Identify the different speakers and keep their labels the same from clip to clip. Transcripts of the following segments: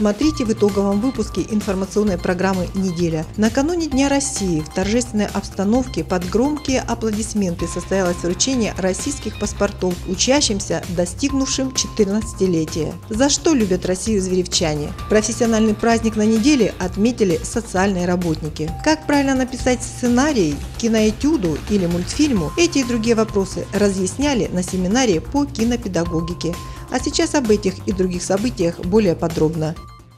Speaker 1: Смотрите в итоговом выпуске информационной программы «Неделя». Накануне Дня России в торжественной обстановке под громкие аплодисменты состоялось вручение российских паспортов учащимся, достигнувшим 14-летия. За что любят Россию зверевчане? Профессиональный праздник на неделе отметили социальные работники. Как правильно написать сценарий, киноэтюду или мультфильму? Эти и другие вопросы разъясняли на семинаре по кинопедагогике. А сейчас об этих и других событиях более подробно.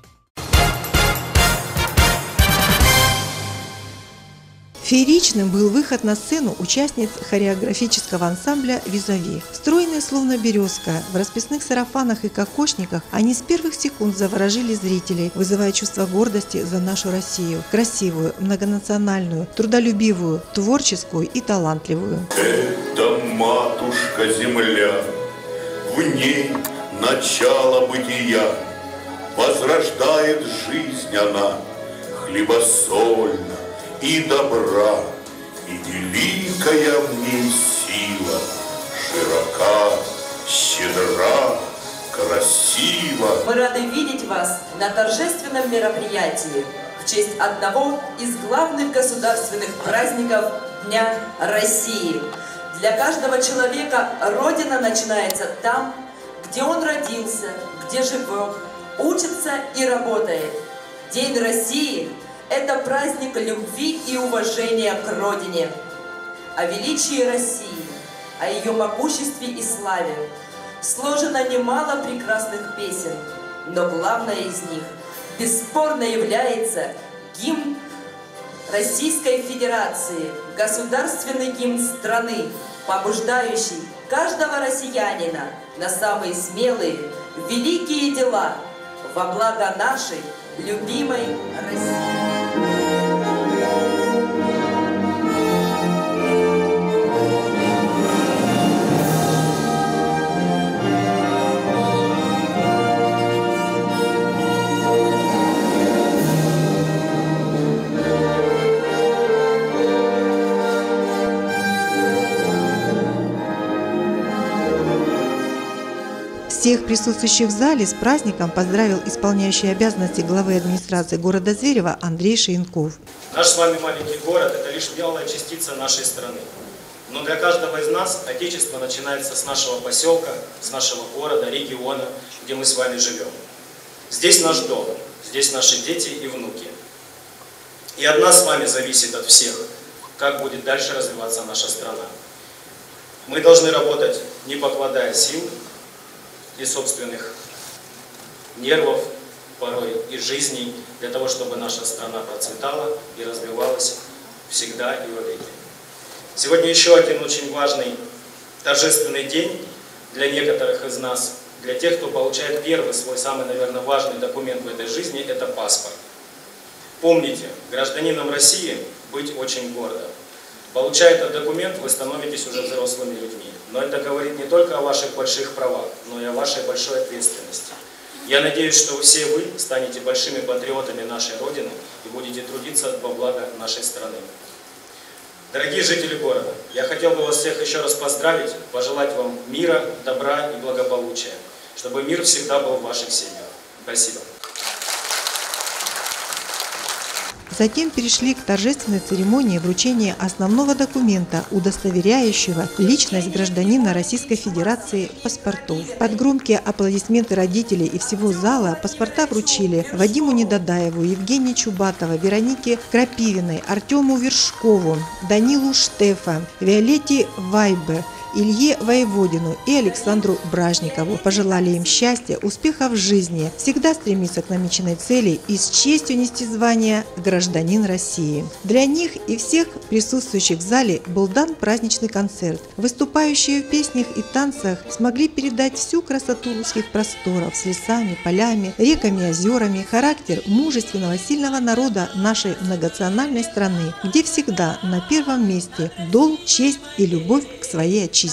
Speaker 1: Фееричным был выход на сцену участниц хореографического ансамбля «Визави». Стройные, словно березка, в расписных сарафанах и кокошниках, они с первых секунд заворожили зрителей, вызывая чувство гордости за нашу Россию. Красивую, многонациональную, трудолюбивую, творческую и талантливую.
Speaker 2: Это матушка-земля, в ней начало бытия, возрождает жизнь она, хлебосольно и добра, и великая в ней сила, широка, щедра, красива.
Speaker 3: Мы рады видеть вас на торжественном мероприятии в честь одного из главных государственных праздников Дня России. Для каждого человека Родина начинается там, где он родился, где живет, учится и работает. День России – это праздник любви и уважения к Родине. О величии России, о ее могуществе и славе сложено немало прекрасных песен, но главная из них бесспорно является гимн Российской Федерации, государственный гимн страны, побуждающий каждого россиянина на самые смелые, великие дела во благо нашей любимой России.
Speaker 1: Всех присутствующих в зале с праздником поздравил исполняющий обязанности главы администрации города Зверево Андрей Шейнков.
Speaker 4: Наш с вами маленький город – это лишь малая частица нашей страны. Но для каждого из нас Отечество начинается с нашего поселка, с нашего города, региона, где мы с вами живем. Здесь наш дом, здесь наши дети и внуки. И от нас с вами зависит от всех, как будет дальше развиваться наша страна. Мы должны работать, не покладая сил и собственных нервов, порой и жизней, для того, чтобы наша страна процветала и развивалась всегда и во веки. Сегодня еще один очень важный торжественный день для некоторых из нас, для тех, кто получает первый свой самый, наверное, важный документ в этой жизни – это паспорт. Помните, гражданином России быть очень гордо. Получая этот документ, вы становитесь уже взрослыми людьми. Но это говорит не только о ваших больших правах, но и о вашей большой ответственности. Я надеюсь, что все вы станете большими патриотами нашей Родины и будете трудиться во благо нашей страны. Дорогие жители города, я хотел бы вас всех еще раз поздравить, пожелать вам мира, добра и благополучия, чтобы мир всегда был в ваших семьях. Спасибо.
Speaker 1: Затем перешли к торжественной церемонии вручения основного документа, удостоверяющего личность гражданина Российской Федерации паспортов. Под громкие аплодисменты родителей и всего зала паспорта вручили Вадиму Недодаеву, Евгении Чубатовой, Веронике Крапивиной, Артему Вершкову, Данилу Штефа, Виолетте Вайбе, Илье Воеводину и Александру Бражникову. Пожелали им счастья, успехов в жизни, всегда стремиться к намеченной цели и с честью нести звание «Гражданин России». Для них и всех присутствующих в зале был дан праздничный концерт. Выступающие в песнях и танцах смогли передать всю красоту русских просторов с лесами, полями, реками и озерами, характер мужественного, сильного народа нашей многонациональной страны, где всегда на первом месте долг, честь и любовь к своей отчизне.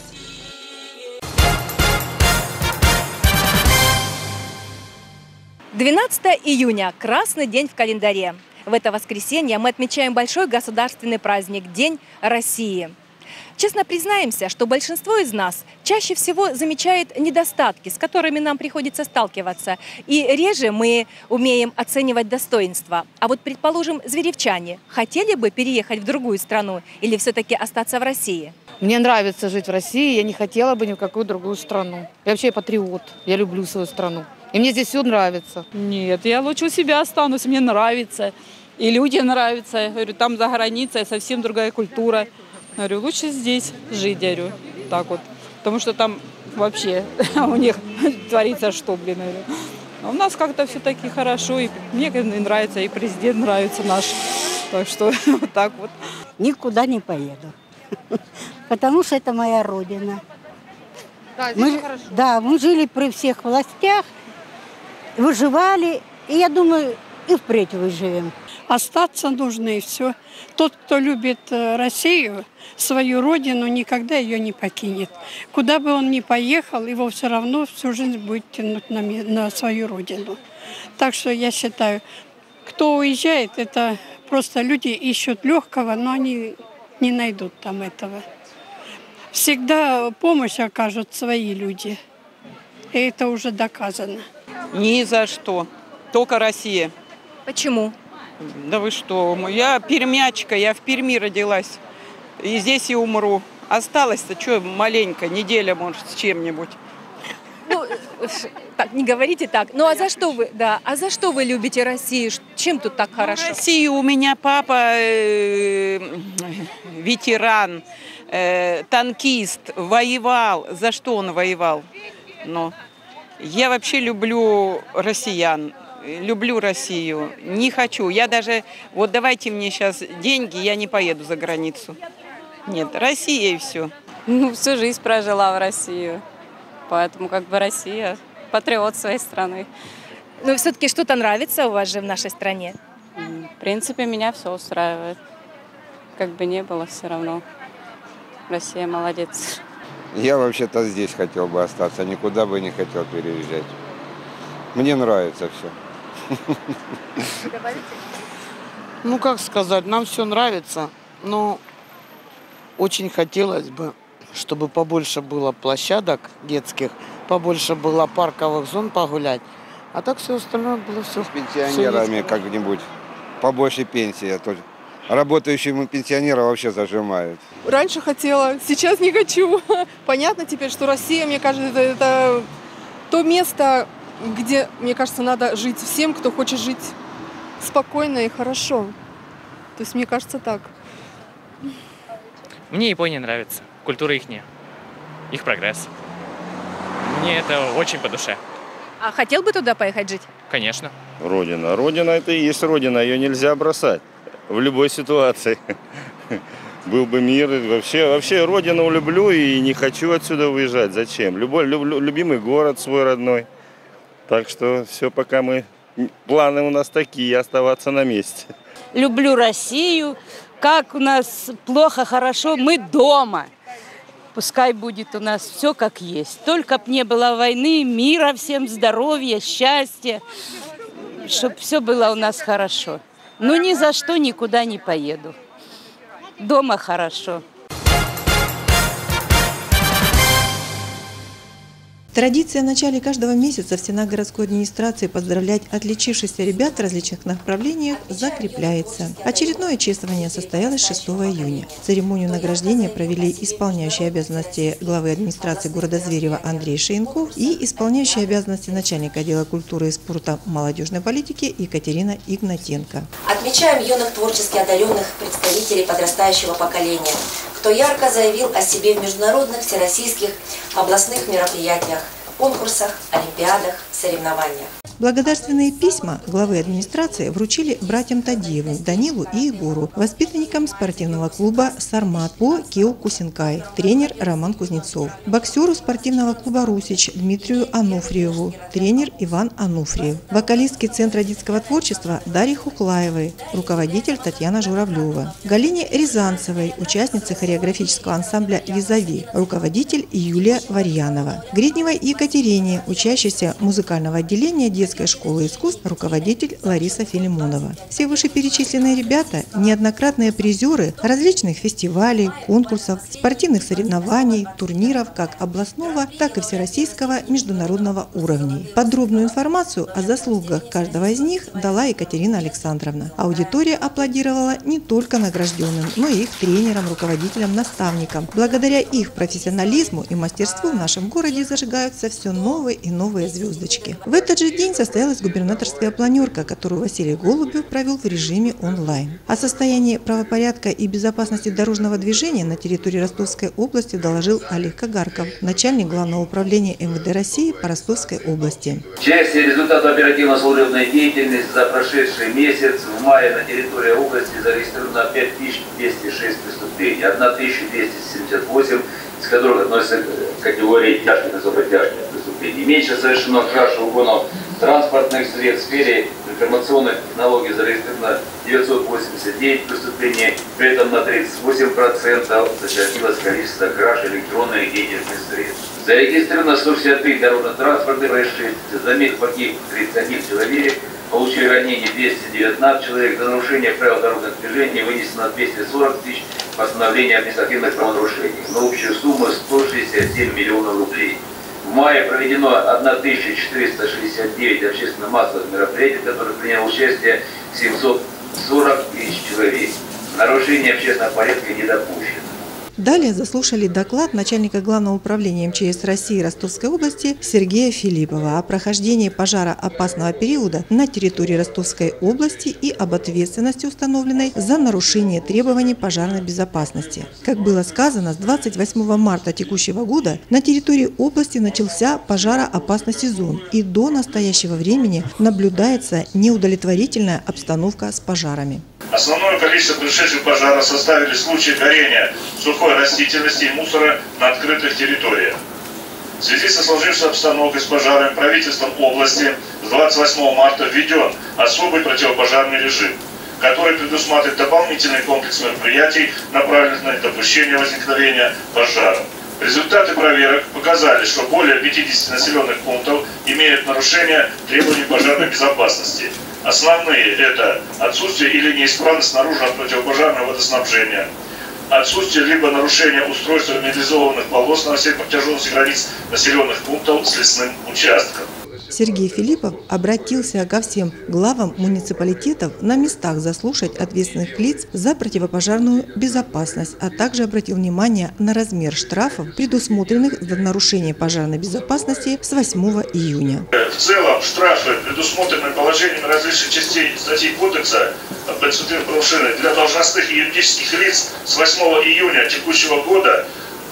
Speaker 5: 12 июня – красный день в календаре. В это воскресенье мы отмечаем большой государственный праздник – День России. Честно признаемся, что большинство из нас чаще всего замечает недостатки, с которыми нам приходится сталкиваться, и реже мы умеем оценивать достоинства. А вот, предположим, зверевчане хотели бы переехать в другую страну или все-таки остаться в России?
Speaker 6: Мне нравится жить в России, я не хотела бы ни в какую другую страну. Я вообще патриот, я люблю свою страну. И мне здесь все нравится.
Speaker 7: Нет, я лучше у себя останусь, мне нравится. И люди нравятся. Я говорю, там за границей совсем другая культура. Я говорю, лучше здесь жить, я говорю, так вот. Потому что там вообще у них творится что, блин, я говорю. А у нас как-то все-таки хорошо, и мне нравится, и президент нравится наш. Так что вот так вот.
Speaker 8: Никуда не поеду, потому что это моя родина.
Speaker 6: Да, здесь хорошо.
Speaker 8: Да, мы жили при всех властях, выживали, и я думаю, и впредь выживем.
Speaker 9: Остаться нужно, и все. Тот, кто любит Россию, свою родину, никогда ее не покинет. Куда бы он ни поехал, его все равно всю жизнь будет тянуть на свою родину. Так что я считаю, кто уезжает, это просто люди ищут легкого, но они не найдут там этого. Всегда помощь окажут свои люди. И это уже доказано.
Speaker 10: Ни за что. Только Россия.
Speaker 5: Почему?
Speaker 10: Да вы что? Я пермячка, я в Перми родилась. И здесь и умру. Осталось-то что, маленько, неделя, может, с чем-нибудь.
Speaker 5: Ну, так, не говорите так. Ну, а за что вы, да, а за что вы любите Россию? Чем тут так хорошо?
Speaker 10: Россию у меня папа ветеран, танкист, воевал. За что он воевал? Но я вообще люблю россиян. Люблю Россию, не хочу. Я даже, вот давайте мне сейчас деньги, я не поеду за границу. Нет, Россия и все.
Speaker 7: Ну, всю жизнь прожила в России, поэтому как бы Россия, патриот своей страны.
Speaker 5: Ну, все-таки что-то нравится у вас же в нашей стране?
Speaker 7: В принципе, меня все устраивает. Как бы не было, все равно. Россия молодец.
Speaker 11: Я вообще-то здесь хотел бы остаться, никуда бы не хотел переезжать. Мне нравится все.
Speaker 6: Ну, как сказать, нам все нравится, но очень хотелось бы, чтобы побольше было площадок детских, побольше было парковых зон погулять, а так все остальное было все.
Speaker 11: С пенсионерами как-нибудь побольше пенсии, а то работающему пенсионера вообще зажимают.
Speaker 12: Раньше хотела, сейчас не хочу. Понятно теперь, что Россия, мне кажется, это то место, где, мне кажется, надо жить всем, кто хочет жить спокойно и хорошо. То есть, мне кажется, так.
Speaker 13: Мне Япония нравится, культура их прогресс. Мне это очень по душе.
Speaker 5: А хотел бы туда поехать жить?
Speaker 13: Конечно.
Speaker 14: Родина. Родина – это и есть родина, ее нельзя бросать в любой ситуации. Был бы мир. Вообще родину люблю и не хочу отсюда уезжать. Зачем? Любимый город свой родной. Так что все, пока планы у нас такие, оставаться на месте.
Speaker 15: Люблю Россию. Как у нас плохо, хорошо, мы дома. Пускай будет у нас все как есть. Только б не было войны, мира всем, здоровья, счастья. Чтобы все было у нас хорошо. Но ни за что никуда не поеду. Дома хорошо.
Speaker 1: Традиция в начале каждого месяца в стенах городской администрации поздравлять отличившихся ребят в различных направлениях закрепляется. Очередное чествование состоялось 6 июня. Церемонию награждения провели исполняющий обязанности главы администрации города Зверева Андрей Шейнков и исполняющий обязанности начальника отдела культуры и спорта молодежной политики Екатерина Игнатенко.
Speaker 16: Отмечаем юных творчески одаренных представителей подрастающего поколения, кто ярко заявил о себе в международных, всероссийских, областных мероприятиях, конкурсах, олимпиадах, соревнованиях.
Speaker 1: Благодарственные письма главы администрации вручили братьям Тадеевым Данилу и Егору, воспитанникам спортивного клуба «Сармат» по Киокусинкай, тренер Роман Кузнецов, боксеру спортивного клуба «Русич» Дмитрию Ануфриеву, тренер Иван Ануфриев, вокалистке Центра детского творчества Дарьи Хуклаевой, руководитель Татьяна Журавлева, Галине Рязанцевой, участнице хореографического ансамбля «Визави», руководитель Юлия Варьянова, Гридневой Екатерине Екатерине, учащейся музыкального отделения детской школы искусств, руководитель Лариса Филимонова. Все вышеперечисленные ребята – неоднократные призеры различных фестивалей, конкурсов, спортивных соревнований, турниров как областного, так и всероссийского международного уровней. Подробную информацию о заслугах каждого из них дала Екатерина Александровна. Аудитория аплодировала не только награжденным, но и их тренерам, руководителям, наставникам. Благодаря их профессионализму и мастерству в нашем городе зажигаются все новые и новые звездочки. В этот же день состоялась губернаторская планерка, которую Василий Голубев провел в режиме онлайн. О состоянии правопорядка и безопасности дорожного движения на территории Ростовской области доложил Олег Кагарков, начальник Главного управления МВД России по Ростовской области.
Speaker 17: В части результата оперативно-служебной деятельности за прошедший месяц в мае на территории области зарегистрировано 5206 преступлений, 1278, из которых относятся к категории тяжких и супертяжких преступлений. Меньше совершено краж и угонов транспортных средств. В сфере информационных технологий зарегистрировано 989 преступлений, при этом на 38% сократилось количество краж электронных и денежных средств. Зарегистрировано 163 дорожно-транспортных происшествий, за них погиб 31 человек, получили ранения 219 человек, за нарушение правил дорожного движения вынесено 240 тысяч постановлений административных правонарушений на общую сумму 167 миллионов рублей. В мае проведено 1469 общественно-массовых мероприятий, в которых приняло участие 740 тысяч человек. Нарушение общественного порядка не допущено.
Speaker 1: Далее заслушали доклад начальника Главного управления МЧС России Ростовской области Сергея Филиппова о прохождении пожароопасного периода на территории Ростовской области и об ответственности, установленной за нарушение требований пожарной безопасности. Как было сказано, с 28 марта текущего года на территории области начался пожароопасный сезон, и до настоящего времени наблюдается неудовлетворительная обстановка с пожарами.
Speaker 18: Основное количество происшедших пожаров составили случаи горения сухой растительности и мусора на открытых территориях. В связи со сложившейся обстановкой с пожарами правительством области с 28 марта введен особый противопожарный режим, который предусматривает дополнительный комплекс мероприятий, направленных на недопущение возникновения пожаров. Результаты проверок показали, что более 50 населенных пунктов имеют нарушение требований пожарной безопасности. Основные – это отсутствие или неисправность наружного противопожарного водоснабжения, отсутствие либо нарушение устройства минерализованных полос на всей протяженности границ населенных пунктов с лесным участком.
Speaker 1: Сергей Филиппов обратился ко всем главам муниципалитетов на местах заслушать ответственных лиц за противопожарную безопасность, а также обратил внимание на размер штрафов, предусмотренных за нарушение пожарной безопасности с 8 июня.
Speaker 18: В целом штрафы, предусмотренные положениями различных частей статей Кодекса об административных правонарушениях для должностных и юридических лиц с 8 июня текущего года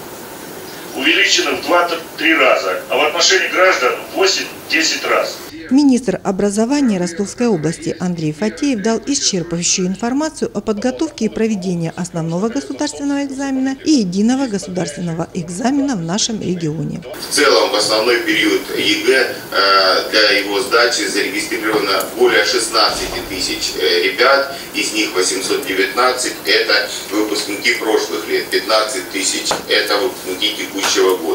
Speaker 18: увеличены в 2-3 раза, а в отношении граждан в 8-10 раз.
Speaker 1: Министр образования Ростовской области Андрей Фатеев дал исчерпывающую информацию о подготовке и проведении основного государственного экзамена и единого государственного экзамена в нашем регионе.
Speaker 2: В целом, в основной период ЕГЭ для его сдачи зарегистрировано более 16 тысяч ребят, из них 819 – это выпускники прошлых лет, 15 тысяч – это выпускники текущего года.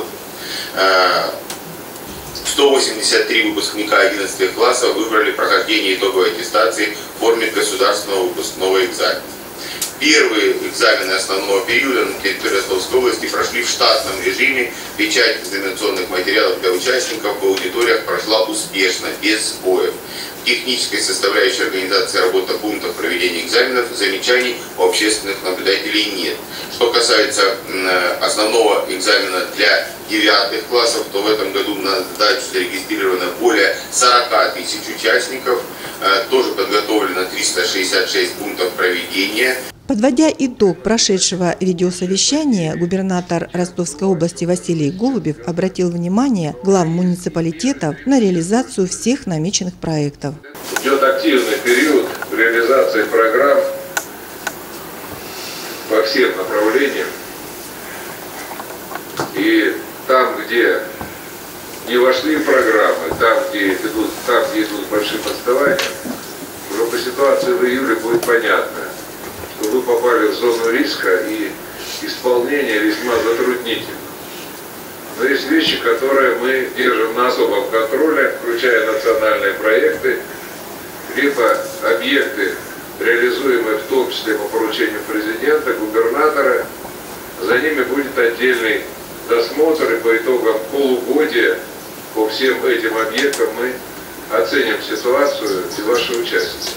Speaker 2: 183 выпускника 11 классов выбрали прохождение итоговой аттестации в форме государственного выпускного экзамена. Первые экзамены основного периода на территории Ростовской области прошли в штатном режиме. Печать экзаменационных материалов для участников в аудиториях прошла успешно, без сбоев. В технической составляющей организации работы пунктов проведения экзаменов замечаний у общественных наблюдателей нет. Что касается основного экзамена для 9 классов, то в этом году на сдачу зарегистрировано более 40 тысяч участников. Тоже подготовлено 366 пунктов проведения.
Speaker 1: Подводя итог прошедшего видеосовещания, губернатор Ростовской области Василий Голубев обратил внимание глав муниципалитетов на реализацию всех намеченных проектов.
Speaker 19: Идет активный период реализации программ по всем направлениям. И там, где не вошли в программы, там, где идут большие отставания, уже по ситуации в июле будет понятно, что вы попали в зону риска и исполнение весьма затруднительно. Но есть вещи, которые мы держим на особом контроле, включая национальные проекты, либо объекты, реализуемые в том числе по поручению президента, губернатора. За ними будет отдельный досмотр, и по итогам полугодия по всем этим объектам мы оценим ситуацию и ваше участие.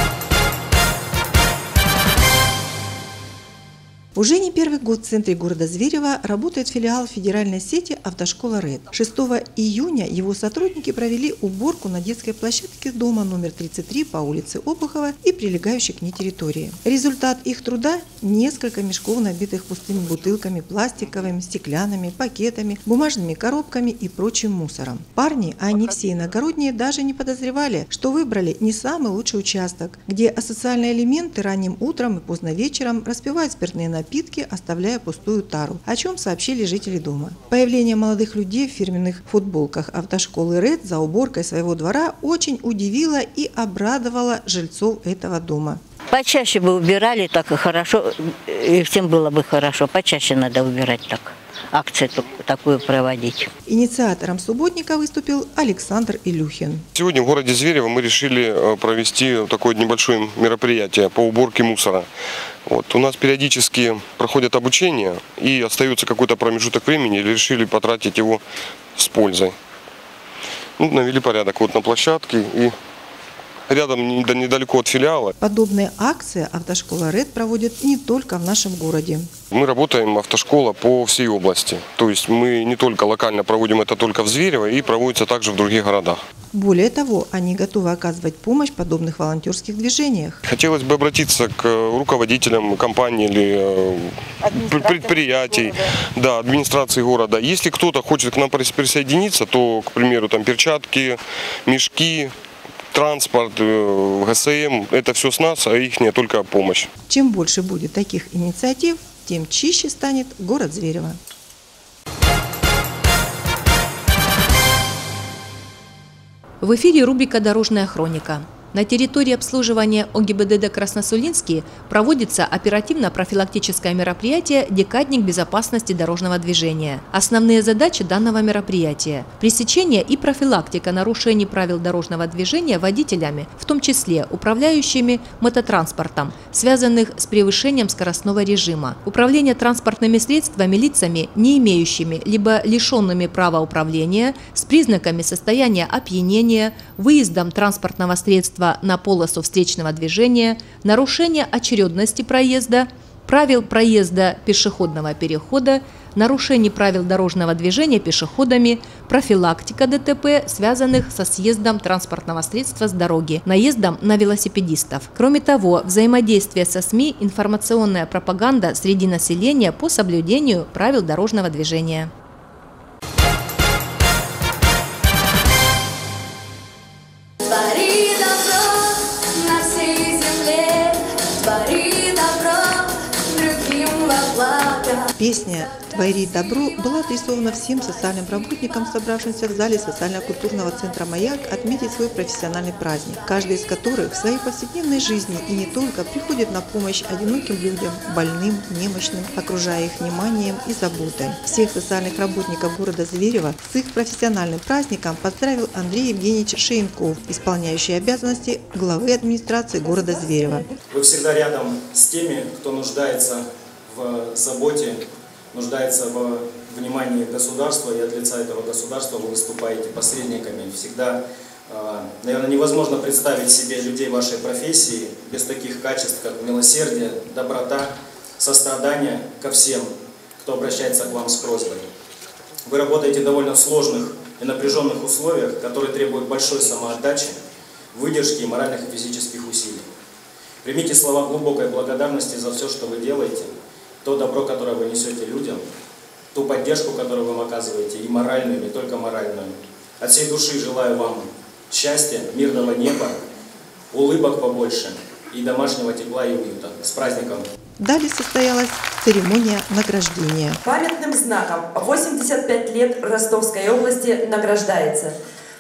Speaker 1: Уже не первый год в центре города Зверева работает филиал федеральной сети «Автошкола РЭД». 6 июня его сотрудники провели уборку на детской площадке дома номер 33 по улице Обухова и прилегающей к ней территории. Результат их труда – несколько мешков, набитых пустыми бутылками, пластиковыми, стеклянными, пакетами, бумажными коробками и прочим мусором. Парни, а они все иногородние, даже не подозревали, что выбрали не самый лучший участок, где асоциальные элементы ранним утром и поздно вечером распивают спиртные напитки, оставляя пустую тару, о чем сообщили жители дома. Появление молодых людей в фирменных футболках автошколы РЭД за уборкой своего двора очень удивило и обрадовало жильцов этого дома.
Speaker 20: Почаще бы убирали, так и хорошо, и всем было бы хорошо. Почаще надо убирать так. Акцию такую проводить.
Speaker 1: Инициатором субботника выступил Александр Илюхин.
Speaker 21: Сегодня в городе Зверево мы решили провести такое небольшое мероприятие по уборке мусора. У нас периодически проходят обучение, и остается какой-то промежуток времени, и решили потратить его с пользой. Навели порядок на площадке и рядом, недалеко от филиала.
Speaker 1: Подобные акции автошкола РЭД проводит не только в нашем городе.
Speaker 21: Мы работаем автошкола по всей области. То есть мы не только локально проводим это только в Зверево, и проводится также в других городах.
Speaker 1: Более того, они готовы оказывать помощь в подобных волонтерских движениях.
Speaker 21: Хотелось бы обратиться к руководителям компаний или предприятий, администрации города. Если кто-то хочет к нам присоединиться, то, к примеру, перчатки, мешки, транспорт, ГСМ, это все с нас, а их не только помощь.
Speaker 1: Чем больше будет таких инициатив, тем чище станет город Зверево.
Speaker 5: В эфире рубрика «Дорожная хроника». На территории обслуживания ОГИБДД Красносулинский проводится оперативно-профилактическое мероприятие «Декадник безопасности дорожного движения». Основные задачи данного мероприятия – пресечение и профилактика нарушений правил дорожного движения водителями, в том числе управляющими мототранспортом, связанных с превышением скоростного режима, управление транспортными средствами лицами, не имеющими либо лишенными права управления, с признаками состояния опьянения, выездом транспортного средства на полосу встречного движения, нарушение очередности проезда, правил проезда пешеходного перехода, нарушение правил дорожного движения пешеходами, профилактика ДТП, связанных со съездом транспортного средства с дороги, наездом на велосипедистов. Кроме того, взаимодействие со СМИ, информационная пропаганда среди населения по соблюдению правил дорожного движения.
Speaker 1: Песня «Твори добро» была адресована всем социальным работникам, собравшимся в зале социально-культурного центра «Маяк» отметить свой профессиональный праздник, каждый из которых в своей повседневной жизни и не только приходит на помощь одиноким людям, больным, немощным, окружая их вниманием и заботой. Всех социальных работников города Зверево с их профессиональным праздником поздравил Андрей Евгеньевич Шейнков, исполняющий обязанности главы администрации города Зверево.
Speaker 4: Вы всегда рядом с теми, кто нуждается в заботе, нуждается в внимании государства, и от лица этого государства вы выступаете посредниками. Всегда, наверное, невозможно представить себе людей вашей профессии без таких качеств, как милосердие, доброта, сострадание ко всем, кто обращается к вам с просьбой. Вы работаете в довольно сложных и напряженных условиях, которые требуют большой самоотдачи, выдержки и моральных и физических усилий. Примите слова глубокой благодарности за все, что вы делаете, то добро, которое вы несете людям, ту поддержку, которую вы им оказываете, и моральную, и не только моральную. От всей души желаю вам счастья, мирного неба, улыбок побольше и домашнего тепла и уюта. С праздником!
Speaker 1: Далее состоялась церемония награждения.
Speaker 3: Памятным знаком 85 лет Ростовской области награждается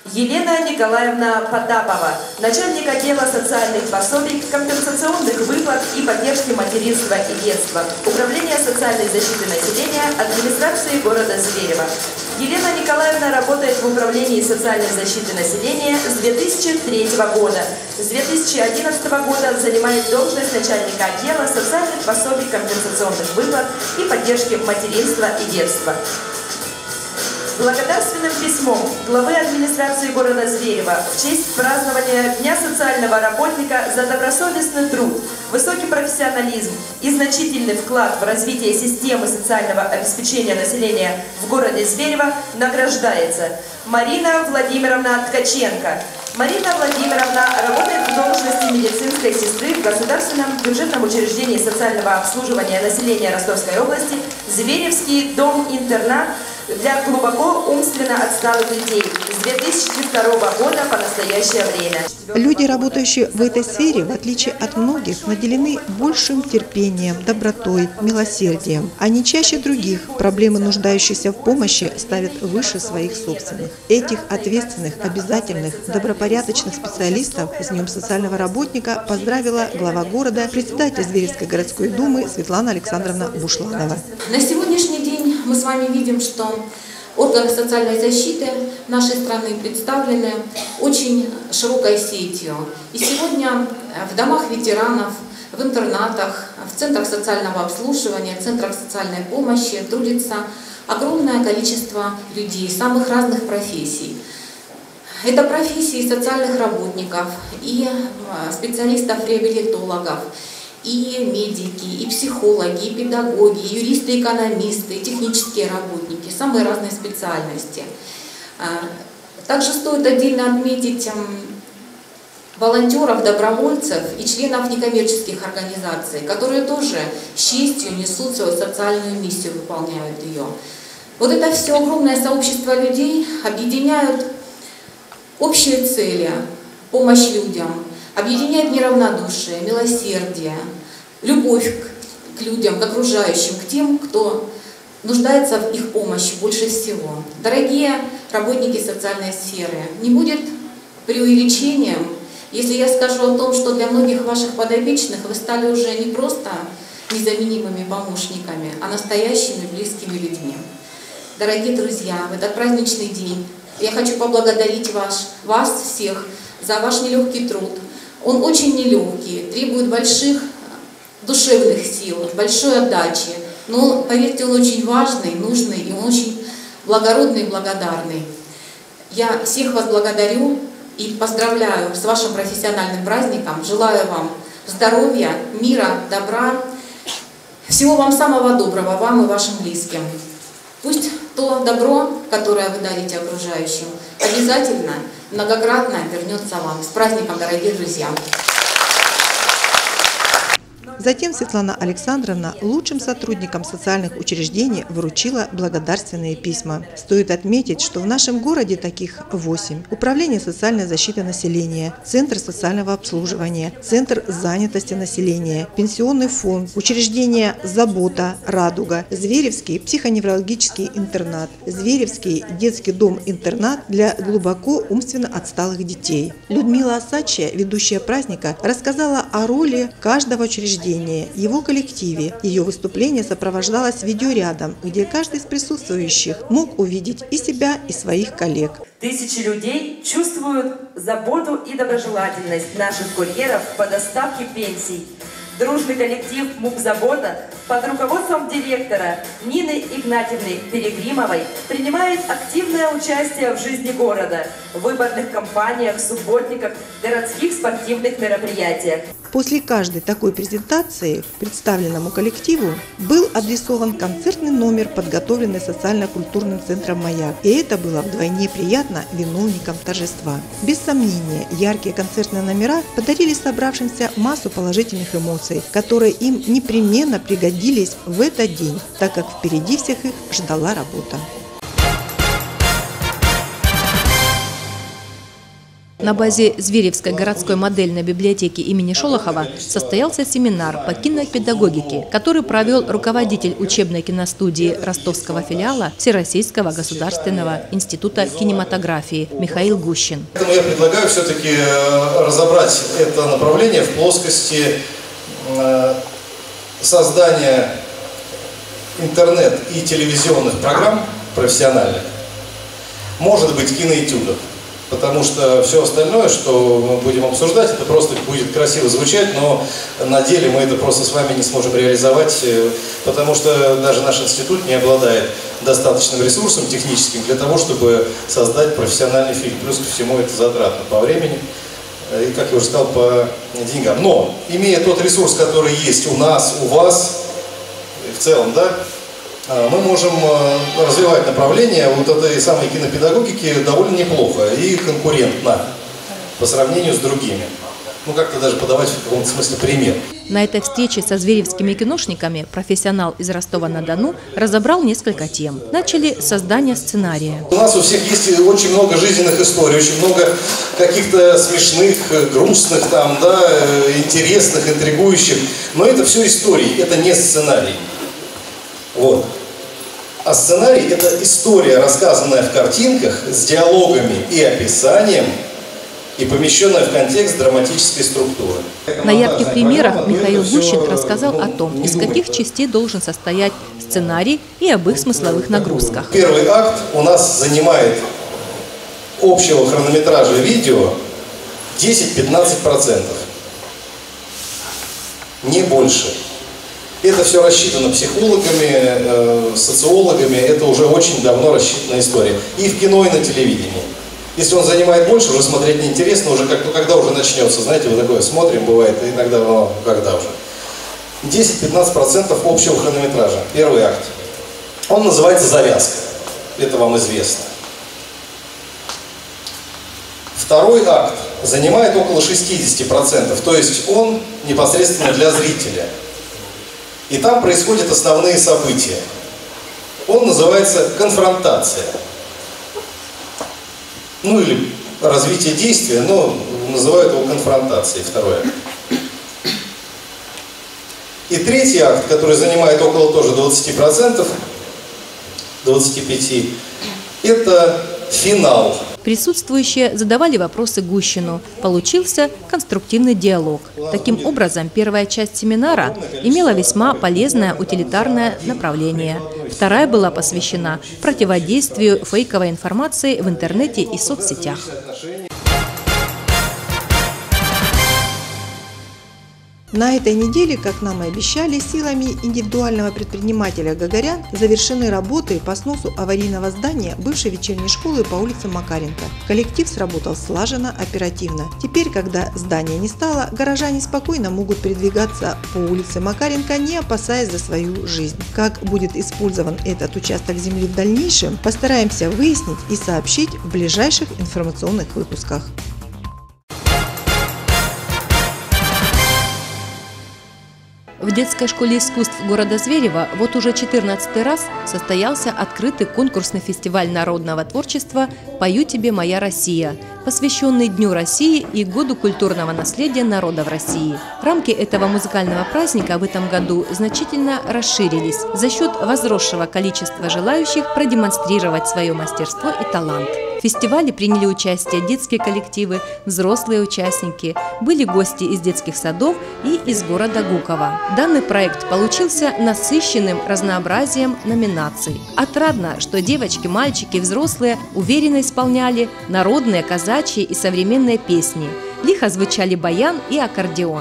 Speaker 3: Елена Николаевна Потапова, начальник отдела социальных пособий, компенсационных выплат и поддержки материнства и детства, Управление социальной защиты населения, администрации города Зверево. Елена Николаевна работает в Управлении социальной защиты населения с 2003 года. С 2011 года занимает должность начальника отдела социальных пособий, компенсационных выплат и поддержки материнства и детства. Благодарственным письмом главы администрации города Зверево в честь празднования Дня социального работника за добросовестный труд, высокий профессионализм и значительный вклад в развитие системы социального обеспечения населения в городе Зверево награждается Марина Владимировна Ткаченко. Марина Владимировна работает в должности медицинской сестры в Государственном бюджетном учреждении социального обслуживания населения Ростовской области Зверевский дом-интернат для глубоко умственно отсталых детей с 2002 года по настоящее время.
Speaker 1: Люди, работающие в этой сфере, в отличие от многих, наделены большим терпением, добротой, милосердием. Они чаще других проблемы нуждающихся в помощи ставят выше своих собственных. Этих ответственных, обязательных, добропорядочных специалистов с Днем социального работника поздравила глава города, председатель Зверевской городской думы Светлана Александровна Бушланова.
Speaker 8: На сегодняшний день мы с вами видим, что органы социальной защиты нашей страны представлены очень широкой сетью. И сегодня в домах ветеранов, в интернатах, в центрах социального обслуживания, центрах социальной помощи трудится огромное количество людей самых разных профессий. Это профессии социальных работников и специалистов-реабилитологов, и медики, и психологи, и педагоги, и юристы, экономисты, и технические работники, самые разные специальности. Также стоит отдельно отметить волонтеров, добровольцев и членов некоммерческих организаций, которые тоже с честью несут свою социальную миссию, выполняют ее. Вот это все огромное сообщество людей объединяют общие цели, помощь людям, объединяет неравнодушие, милосердие, любовь к людям, к окружающим, к тем, кто нуждается в их помощи больше всего. Дорогие работники социальной сферы, не будет преувеличением, если я скажу о том, что для многих ваших подопечных вы стали уже не просто незаменимыми помощниками, а настоящими близкими людьми. Дорогие друзья, в этот праздничный день я хочу поблагодарить вас всех за ваш нелегкий труд. Он очень нелегкий, требует больших душевных сил, большой отдачи. Но, поверьте, он очень важный, нужный и он очень благородный и благодарный. Я всех вас благодарю и поздравляю с вашим профессиональным праздником. Желаю вам здоровья, мира, добра. Всего вам самого доброго, вам и вашим близким. Пусть то добро, которое вы дарите окружающим, обязательно многократно вернется вам. С праздником, дорогие друзья!
Speaker 1: Затем Светлана Александровна лучшим сотрудникам социальных учреждений вручила благодарственные письма. Стоит отметить, что в нашем городе таких 8. Управление социальной защиты населения, Центр социального обслуживания, Центр занятости населения, Пенсионный фонд, учреждение «Забота», «Радуга», Зверевский психоневрологический интернат, Зверевский детский дом-интернат для глубоко умственно отсталых детей. Людмила Осадчая, ведущая праздника, рассказала о роли каждого учреждения, его коллективе. Ее выступление сопровождалось видеорядом, где каждый из присутствующих мог увидеть и себя, и своих коллег.
Speaker 3: Тысячи людей чувствуют заботу и доброжелательность наших курьеров по доставке пенсий. Дружный коллектив МУП «Забота» под руководством директора Нины Игнатьевны Перегримовой принимает активное участие в жизни города, в выборных кампаниях, субботниках, городских спортивных мероприятиях.
Speaker 1: После каждой такой презентации представленному коллективу был адресован концертный номер, подготовленный социально-культурным центром «Маяк». И это было вдвойне приятно виновникам торжества. Без сомнения, яркие концертные номера подарили собравшимся массу положительных эмоций, которые им непременно пригодились в этот день, так как впереди всех их ждала работа.
Speaker 5: На базе Зверевской городской модельной библиотеки имени Шолохова состоялся семинар по кинопедагогике, который провел руководитель учебной киностудии ростовского филиала Всероссийского государственного института кинематографии Михаил Гущин.
Speaker 9: Поэтому я предлагаю все-таки разобрать это направление в плоскости создания интернет- и телевизионных программ профессиональных, может быть, киноэтюдов. Потому что все остальное, что мы будем обсуждать, это просто будет красиво звучать, но на деле мы это просто с вами не сможем реализовать, потому что даже наш институт не обладает достаточным ресурсом техническим для того, чтобы создать профессиональный фильм. Плюс ко всему это затратно по времени и, как я уже сказал, по деньгам. Но, имея тот ресурс, который есть у нас, у вас, в целом, да, мы можем развивать направление вот этой самой кинопедагогики довольно неплохо и конкурентно по сравнению с другими. Ну, как-то даже подавать в каком-то смысле пример.
Speaker 5: На этой встрече со зверевскими киношниками профессионал из Ростова-на-Дону разобрал несколько тем. Начали с создания сценария.
Speaker 9: У нас у всех есть очень много жизненных историй, очень много каких-то смешных, грустных, там, да, интересных, интригующих. Но это все истории, это не сценарий. Вот. А сценарий – это история, рассказанная в картинках, с диалогами и описанием, и помещенная в контекст драматической структуры.
Speaker 5: На ярких примерах Михаил Гущин рассказал о том, из каких частей должен состоять сценарий и об их смысловых нагрузках.
Speaker 9: Первый акт у нас занимает общего хронометража видео 10-15%. Не больше. Это все рассчитано психологами, социологами, это уже очень давно рассчитанная история. И в кино, и на телевидении. Если он занимает больше, уже смотреть неинтересно, уже когда уже начнется, знаете, вот такое смотрим, бывает, иногда, но когда уже. 10-15% общего хронометража, первый акт. Он называется «Завязка», это вам известно. Второй акт занимает около 60%, то есть он непосредственно для зрителя. И там происходят основные события. Он называется конфронтация. Ну или развитие действия, но называют его конфронтацией, второй акт. И третий акт, который занимает около тоже 20%, 25%, это финал.
Speaker 5: Присутствующие задавали вопросы Гущину. Получился конструктивный диалог. Таким образом, первая часть семинара имела весьма полезное утилитарное направление. Вторая была посвящена противодействию фейковой информации в интернете и соцсетях.
Speaker 1: На этой неделе, как нам и обещали, силами индивидуального предпринимателя Гагарян завершены работы по сносу аварийного здания бывшей вечерней школы по улице Макаренко. Коллектив сработал слаженно, оперативно. Теперь, когда здания не стало, горожане спокойно могут передвигаться по улице Макаренко, не опасаясь за свою жизнь. Как будет использован этот участок земли в дальнейшем, постараемся выяснить и сообщить в ближайших информационных выпусках.
Speaker 5: В детской школе искусств города Зверева вот уже 14-й раз состоялся открытый конкурсный фестиваль народного творчества «Пою тебе, моя Россия», посвященный Дню России и Году культурного наследия народов России. Рамки этого музыкального праздника в этом году значительно расширились за счет возросшего количества желающих продемонстрировать свое мастерство и талант. В фестивале приняли участие детские коллективы, взрослые участники, были гости из детских садов и из города Гуково. Данный проект получился насыщенным разнообразием номинаций. Отрадно, что девочки, мальчики, взрослые уверенно исполняли народные, казачьи и современные песни. Лихо звучали баян и аккордеон.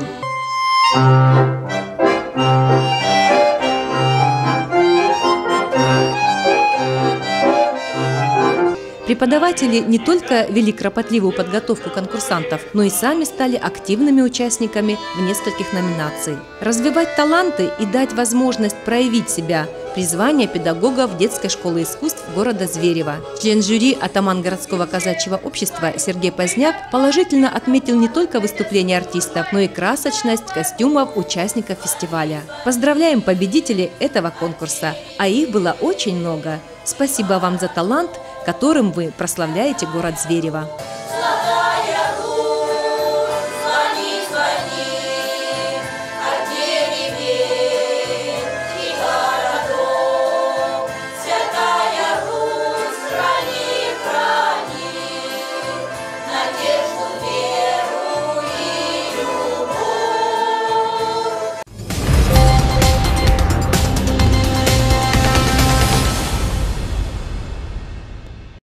Speaker 5: Преподаватели не только вели кропотливую подготовку конкурсантов, но и сами стали активными участниками в нескольких номинациях. Развивать таланты и дать возможность проявить себя – призвание педагогов детской школы искусств города Зверева. Член жюри, атаман городского казачьего общества Сергей Поздняк положительно отметил не только выступления артистов, но и красочность костюмов участников фестиваля. Поздравляем победителей этого конкурса, а их было очень много. Спасибо вам за талант, которым вы прославляете город Зверево.